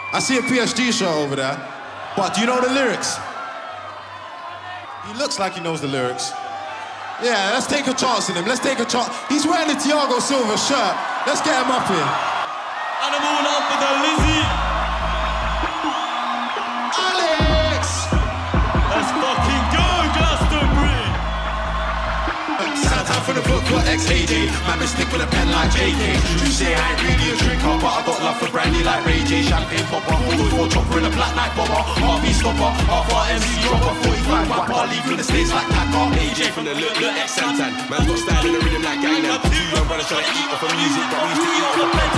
I see a PSG shirt over there, but do you know the lyrics? He looks like he knows the lyrics. Yeah, let's take a chance on him. Let's take a chance. He's wearing the Thiago Silva shirt. Let's get him up here. And I'm all up for the Lizzie. Alex! Let's fucking go, Glastonbury! Sound for the book, got ex-AJ. Man, stick with a pen like JK. You say I ain't really a drinker, but I got love for brandy like Ray J. Champagne popper, all chopper in a black night bomber. RB stopper, half our MC dropper. 45 rapper, leave from the States like Taka. AJ from the look, X Santan. Man's got style in the rhythm like Gangnam. Two young brothers trying to eat off of music, but we used to eat off the pen.